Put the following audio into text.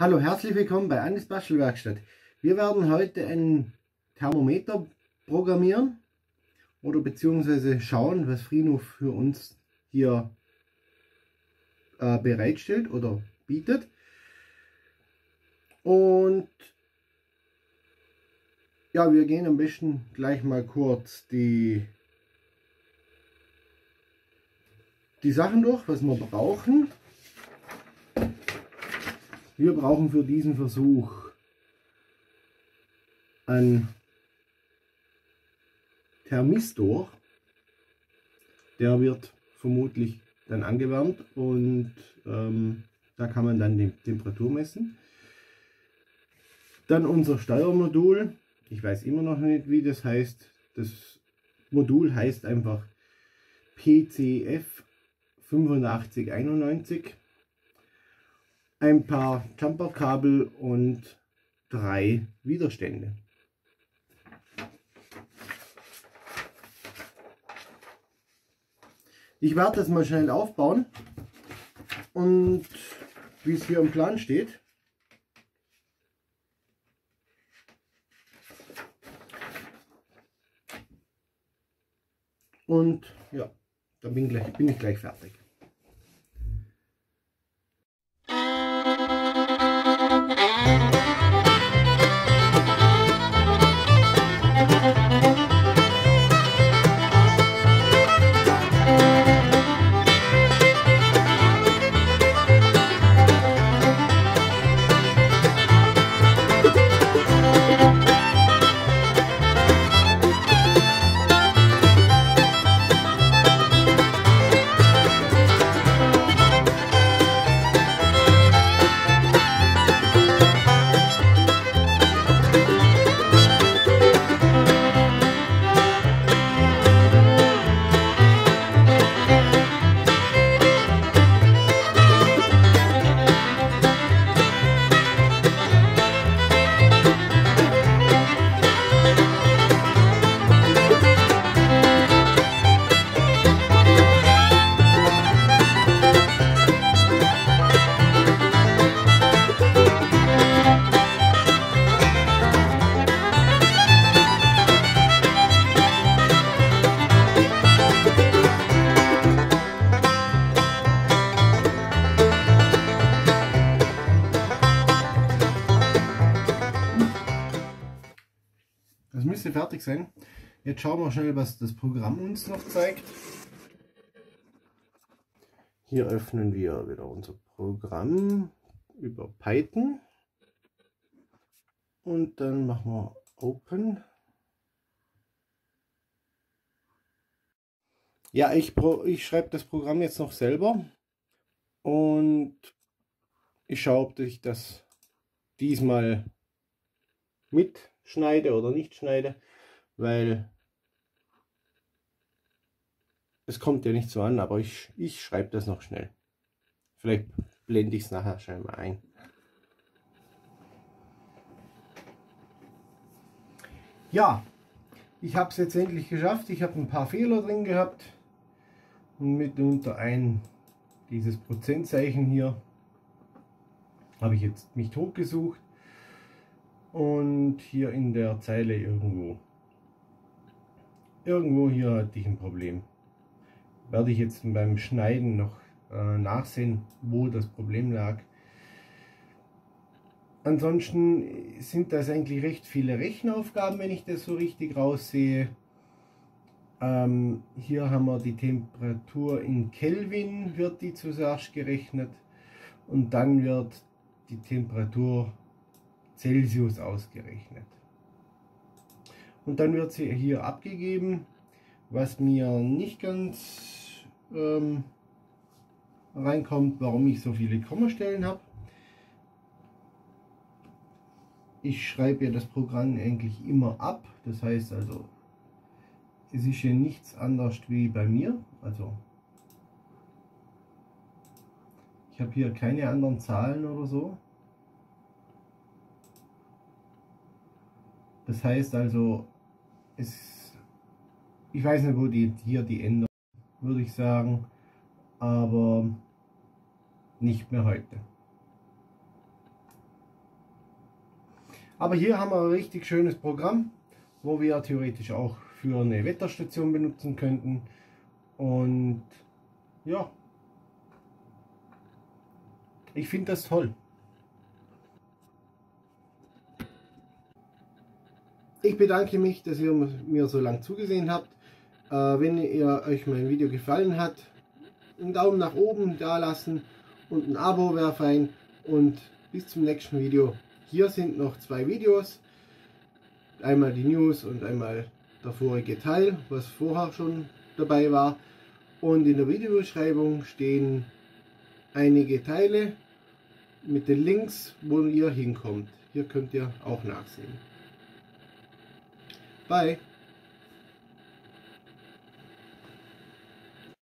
Hallo, herzlich willkommen bei Annis Bastelwerkstatt. Wir werden heute ein Thermometer programmieren oder beziehungsweise schauen, was Frino für uns hier bereitstellt oder bietet. Und ja, wir gehen am besten gleich mal kurz die Sachen durch, was wir brauchen. Wir brauchen für diesen Versuch einen Thermistor. Der wird vermutlich dann angewärmt und da kann man dann die Temperatur messen. Dann unser Steuermodul. Ich weiß immer noch nicht, wie das heißt. Das Modul heißt einfach PCF 8591. Ein paar Jumperkabel und 3 Widerstände. Ich werde das mal schnell aufbauen und wie es hier im Plan steht. Und ja, dann bin ich gleich fertig. Das müsste fertig sein. Jetzt schauen wir schnell, was das Programm uns noch zeigt. Hier öffnen wir wieder unser Programm über Python und dann machen wir Open. Ja, ich schreibe das Programm jetzt noch selber und ich schaue, ob ich das diesmal mitschneide oder nicht schneide, weil es kommt ja nicht so an, aber ich schreibe das noch schnell. Vielleicht blende ich es nachher schnell mal ein. Ja, ich habe es jetzt endlich geschafft. Ich habe ein paar Fehler drin gehabt und mitunter dieses Prozentzeichen hier habe ich jetzt mich totgesucht. Und hier in der Zeile irgendwo hier hatte ich ein Problem. Werde ich jetzt beim Schneiden noch nachsehen, wo das Problem lag. Ansonsten sind das eigentlich recht viele Rechenaufgaben, wenn ich das so richtig raussehe. Hier haben wir die Temperatur in Kelvin, wird die zuerst gerechnet und dann wird die Temperatur Celsius ausgerechnet. Und dann wird sie hier abgegeben, was mir nicht ganz reinkommt, warum ich so viele Kommastellen habe. Ich schreibe ja das Programm eigentlich immer ab, das heißt also, es ist hier nichts anderes wie bei mir. Also ich habe hier keine anderen Zahlen oder so. Das heißt also, ich weiß nicht, wo hier die ändern, würde ich sagen, aber nicht mehr heute. Aber hier haben wir ein richtig schönes Programm, wo wir theoretisch auch für eine Wetterstation benutzen könnten. Und ja, ich finde das toll. Ich bedanke mich, dass ihr mir so lange zugesehen habt. Wenn euch mein Video gefallen hat, einen Daumen nach oben da lassen und ein Abo wäre fein. Und bis zum nächsten Video. Hier sind noch 2 Videos. Einmal die News und einmal der vorige Teil, was vorher schon dabei war. Und in der Videobeschreibung stehen einige Teile mit den Links, wo ihr hinkommt. Hier könnt ihr auch nachsehen. Bye!